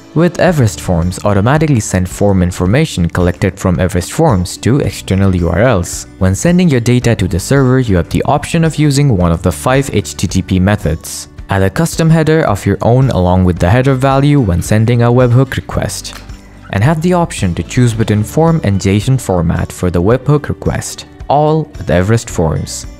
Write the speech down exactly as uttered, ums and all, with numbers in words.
With Everest Forms, automatically send form information collected from Everest Forms to external U R Ls. When sending your data to the server, you have the option of using one of the five H T T P methods. Add a custom header of your own along with the header value when sending a webhook request. And have the option to choose between form and JSON format for the webhook request, all with Everest Forms.